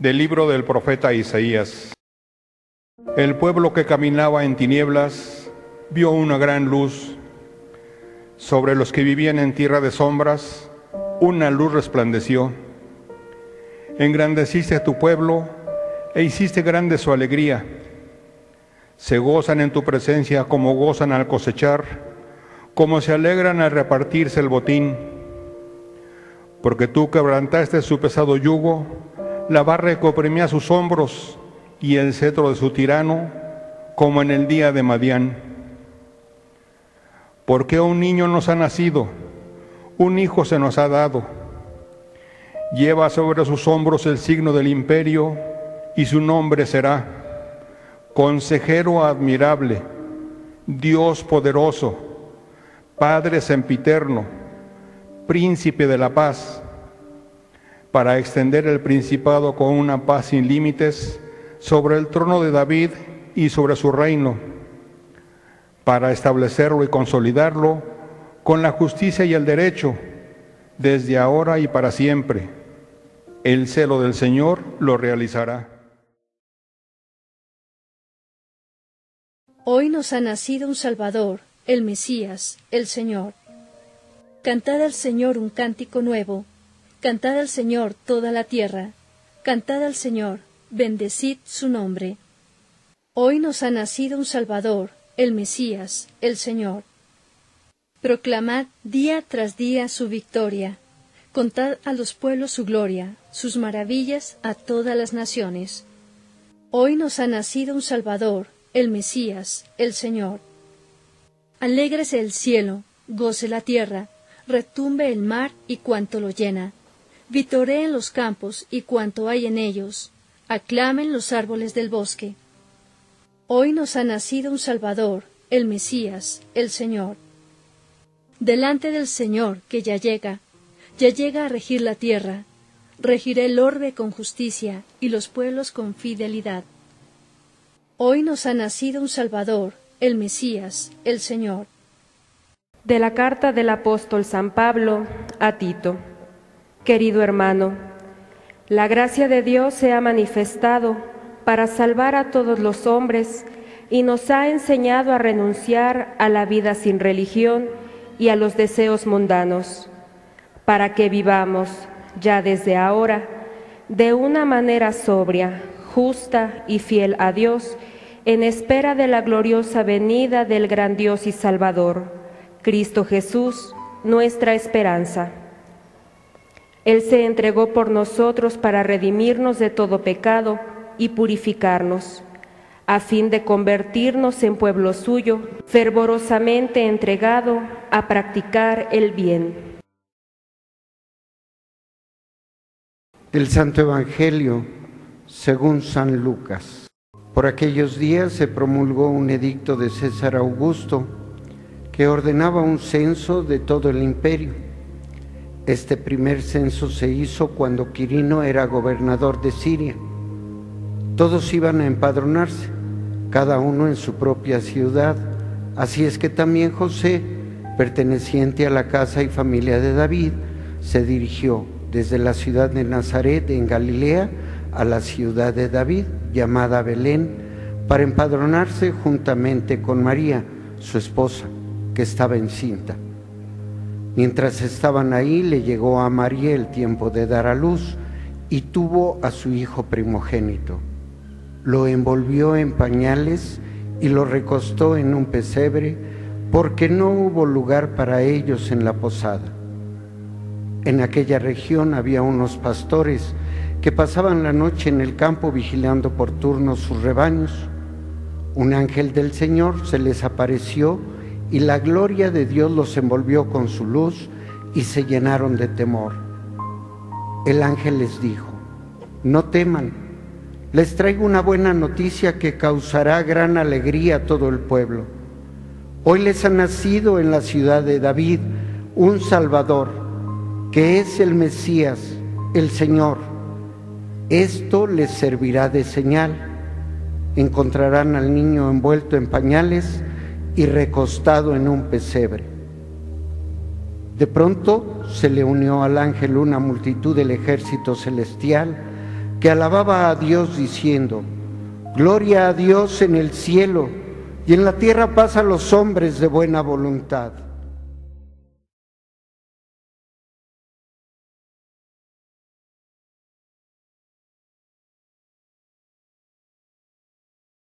Del libro del profeta Isaías. El pueblo que caminaba en tinieblas vio una gran luz. Sobre los que vivían en tierra de sombras, una luz resplandeció. Engrandeciste a tu pueblo e hiciste grande su alegría. Se gozan en tu presencia como gozan al cosechar, como se alegran al repartirse el botín. Porque tú quebrantaste su pesado yugo, la barra que oprimía sus hombros y el cetro de su tirano, como en el día de Madián. Porque un niño nos ha nacido, un hijo se nos ha dado. Lleva sobre sus hombros el signo del imperio y su nombre será Consejero admirable, Dios poderoso, Padre sempiterno, Príncipe de la paz, para extender el principado con una paz sin límites sobre el trono de David y sobre su reino, para establecerlo y consolidarlo con la justicia y el derecho, desde ahora y para siempre. El celo del Señor lo realizará. Hoy nos ha nacido un Salvador, el Mesías, el Señor. Cantad al Señor un cántico nuevo, cantad al Señor toda la tierra, cantad al Señor, bendecid su nombre. Hoy nos ha nacido un Salvador, el Mesías, el Señor. Proclamad día tras día su victoria, contad a los pueblos su gloria, sus maravillas a todas las naciones. Hoy nos ha nacido un Salvador, el Mesías, el Señor. Alégrese el cielo, goce la tierra, retumbe el mar y cuanto lo llena. Vitoreen los campos y cuanto hay en ellos, aclamen los árboles del bosque. Hoy nos ha nacido un Salvador, el Mesías, el Señor. Delante del Señor que ya llega a regir la tierra, regirá el orbe con justicia y los pueblos con fidelidad. Hoy nos ha nacido un Salvador, el Mesías, el Señor. De la carta del apóstol San Pablo a Tito. Querido hermano, la gracia de Dios se ha manifestado para salvar a todos los hombres y nos ha enseñado a renunciar a la vida sin religión y a los deseos mundanos, para que vivamos, ya desde ahora, de una manera sobria, justa y fiel a Dios, en espera de la gloriosa venida del gran Dios y Salvador, Cristo Jesús, nuestra esperanza. Él se entregó por nosotros para redimirnos de todo pecado y purificarnos, a fin de convertirnos en pueblo suyo, fervorosamente entregado a practicar el bien. Del Santo Evangelio según San Lucas. Por aquellos días se promulgó un edicto de César Augusto que ordenaba un censo de todo el imperio. Este primer censo se hizo cuando Quirino era gobernador de Siria. Todos iban a empadronarse, cada uno en su propia ciudad. Así es que también José, perteneciente a la casa y familia de David, se dirigió desde la ciudad de Nazaret en Galilea a la ciudad de David, llamada Belén, para empadronarse juntamente con María, su esposa, que estaba encinta. Mientras estaban ahí, le llegó a María el tiempo de dar a luz y tuvo a su hijo primogénito. Lo envolvió en pañales y lo recostó en un pesebre, porque no hubo lugar para ellos en la posada. En aquella región había unos pastores que pasaban la noche en el campo vigilando por turnos sus rebaños. Un ángel del Señor se les apareció y la gloria de Dios los envolvió con su luz y se llenaron de temor. El ángel les dijo: no teman, les traigo una buena noticia que causará gran alegría a todo el pueblo. Hoy les ha nacido en la ciudad de David un Salvador, que es el Mesías, el Señor. Esto les servirá de señal. Encontrarán al niño envuelto en pañales y recostado en un pesebre. De pronto se le unió al ángel una multitud del ejército celestial que alababa a Dios diciendo: Gloria a Dios en el cielo y en la tierra paz a los hombres de buena voluntad.